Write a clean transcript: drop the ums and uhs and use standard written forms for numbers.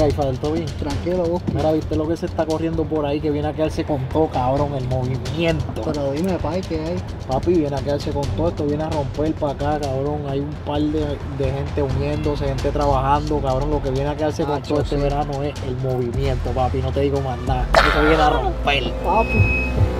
hay, Fadel? ¿Todo bien? Tranquilo, vos. Mira, ¿viste lo que se está corriendo por ahí? Que viene a quedarse con todo, cabrón, el movimiento. Pero dime, pai, ¿qué hay? Papi, viene a quedarse con todo esto, viene a romper para acá, cabrón. Hay un par de gente uniéndose, gente trabajando, cabrón. Lo que viene a quedarse con todo este verano es el movimiento, papi. No te digo más nada. Eso viene a romper. Papi.